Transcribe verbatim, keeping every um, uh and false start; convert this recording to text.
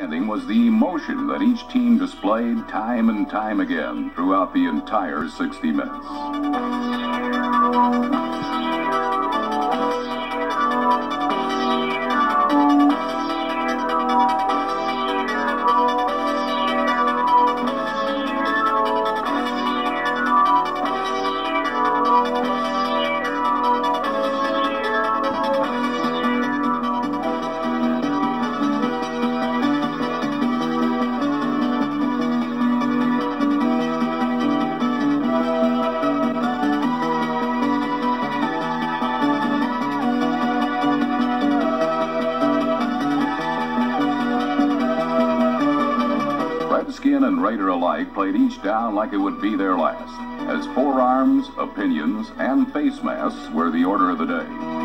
outstanding was the emotion that each team displayed time and time again throughout the entire sixty minutes. Redskin and Raider alike played each down like it would be their last, as forearms, opinions, and face masks were the order of the day.